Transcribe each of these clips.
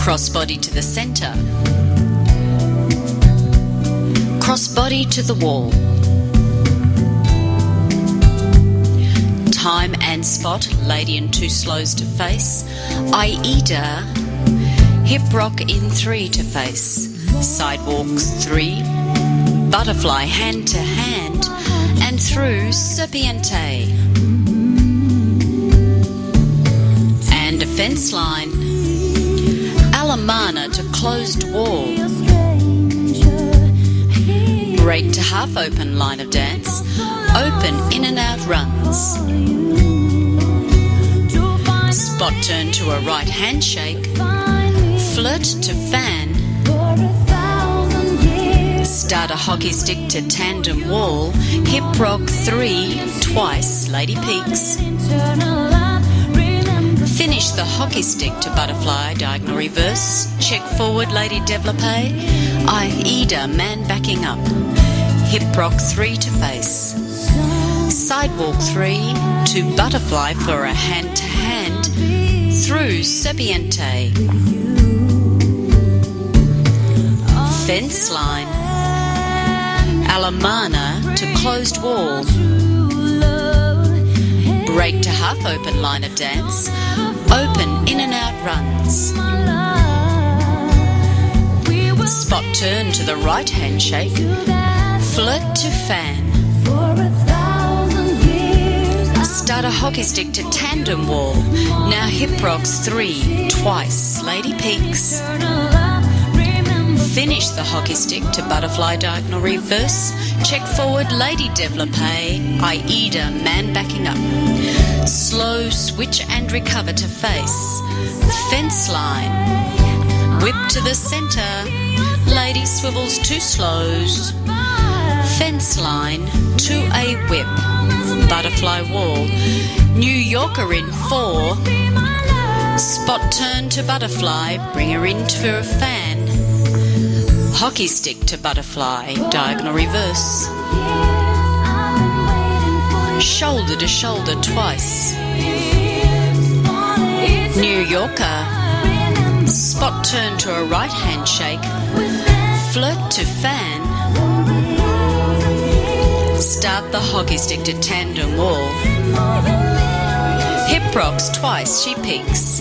Cross body to the centre. Cross body to the wall. Time and spot, lady in 2 slows to face. Aida, hip rock in 3 to face. Sidewalks 3, butterfly hand to hand, and through serpiente. And a fence line. Alemana to closed wall. Break to half open line of dance. Open in and out runs. Spot turn to a right handshake. Flirt to fan. Start a hockey stick to tandem wall. Hip rock 3 twice, lady peaks. Finish the hockey stick to butterfly, diagonal reverse. Check forward, lady développé. Aida, man backing up. Hip rock 3 to face. Sidewalk 3 to butterfly for a hand to hand. Through serpiente. Fence line. Alemana to closed wall. Break to half open line of dance. Open in and out runs. Spot turn to the right handshake. Flirt to fan. Start a hockey stick to tandem wall. Now hip rocks 3 twice, lady peaks. Finish the hockey stick to butterfly, diagonal reverse. Check forward, lady développé. Aida, man backing up. Slow switch and recover to face. Fence line. Whip to the centre. Lady swivels 2 slows. Fence line to a whip. Butterfly wall. New Yorker in 4. Spot turn to butterfly. Bring her in for a fan. Hockey stick to butterfly, diagonal reverse. Shoulder to shoulder twice. New Yorker. Spot turn to a right handshake. Flirt to fan. Start the hockey stick to tandem wall. Hip rocks twice, she peaks.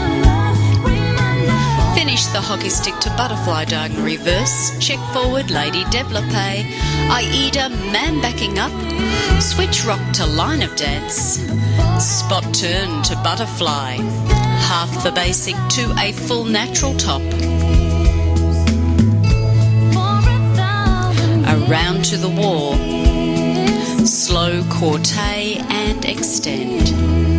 Finish the hockey stick to butterfly, diagonal reverse. Check forward, lady développé. Aida, man backing up. Switch rock to line of dance. Spot turn to butterfly. Half the basic to a full natural top. Around to the wall. Slow corte and extend.